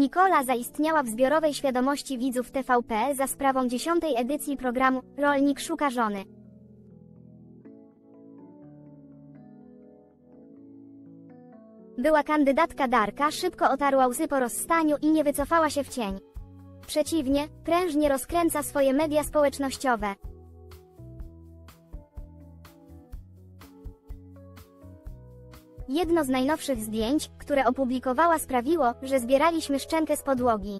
Nikola zaistniała w zbiorowej świadomości widzów TVP za sprawą 10. edycji programu Rolnik szuka żony. Była kandydatka Darka, szybko otarła łzy po rozstaniu i nie wycofała się w cień. Przeciwnie, prężnie rozkręca swoje media społecznościowe. Jedno z najnowszych zdjęć, które opublikowała, sprawiło, że zbieraliśmy szczękę z podłogi.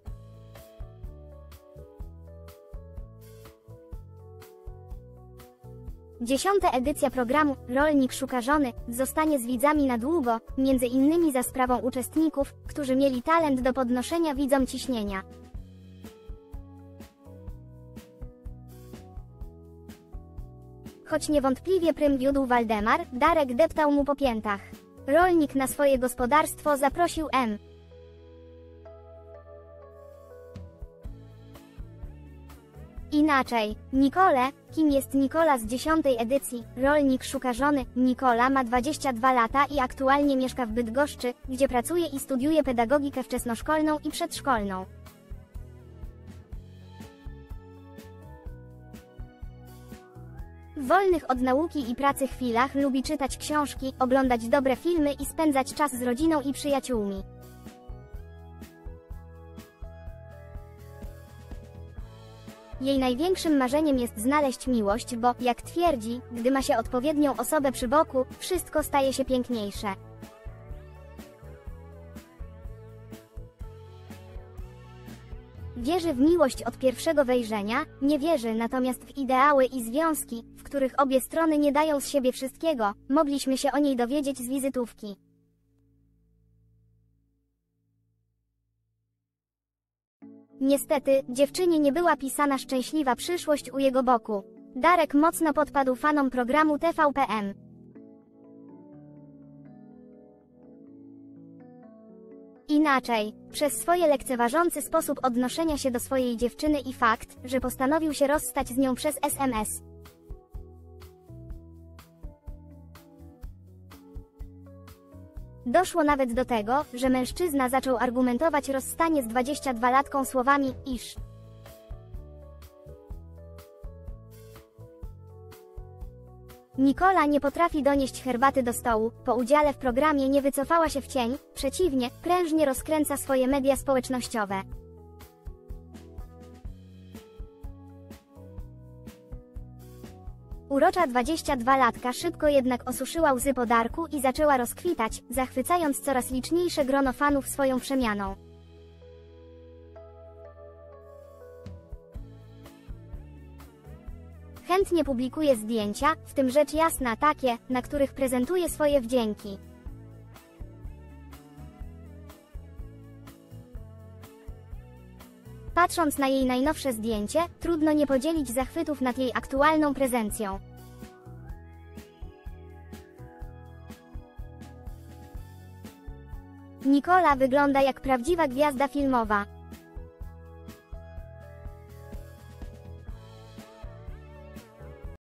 Dziesiąta edycja programu Rolnik szuka żony zostanie z widzami na długo, między innymi za sprawą uczestników, którzy mieli talent do podnoszenia widzom ciśnienia. Choć niewątpliwie prym wiódł Waldemar, Darek deptał mu po piętach. Rolnik na swoje gospodarstwo zaprosił M. Inaczej. Nikolę. Kim jest Nikola z 10. edycji? Rolnik szuka żony. Nikola ma 22 lata i aktualnie mieszka w Bydgoszczy, gdzie pracuje i studiuje pedagogikę wczesnoszkolną i przedszkolną. W wolnych od nauki i pracy chwilach lubi czytać książki, oglądać dobre filmy i spędzać czas z rodziną i przyjaciółmi. Jej największym marzeniem jest znaleźć miłość, bo, jak twierdzi, gdy ma się odpowiednią osobę przy boku, wszystko staje się piękniejsze. Wierzy w miłość od pierwszego wejrzenia, nie wierzy natomiast w ideały i związki, w których obie strony nie dają z siebie wszystkiego. Mogliśmy się o niej dowiedzieć z wizytówki. Niestety, dziewczynie nie była pisana szczęśliwa przyszłość u jego boku. Darek mocno podpadł fanom programu TVP-M. Inaczej, przez swoje lekceważący sposób odnoszenia się do swojej dziewczyny i fakt, że postanowił się rozstać z nią przez SMS. Doszło nawet do tego, że mężczyzna zaczął argumentować rozstanie z 22-latką słowami, iż Nikola nie potrafi donieść herbaty do stołu, po udziale w programie nie wycofała się w cień, przeciwnie, prężnie rozkręca swoje media społecznościowe. Urocza 22-latka szybko jednak osuszyła łzy po Darku i zaczęła rozkwitać, zachwycając coraz liczniejsze grono fanów swoją przemianą. Chętnie publikuje zdjęcia, w tym rzecz jasna takie, na których prezentuje swoje wdzięki. Patrząc na jej najnowsze zdjęcie, trudno nie podzielić zachwytów nad jej aktualną prezencją. Nikola wygląda jak prawdziwa gwiazda filmowa.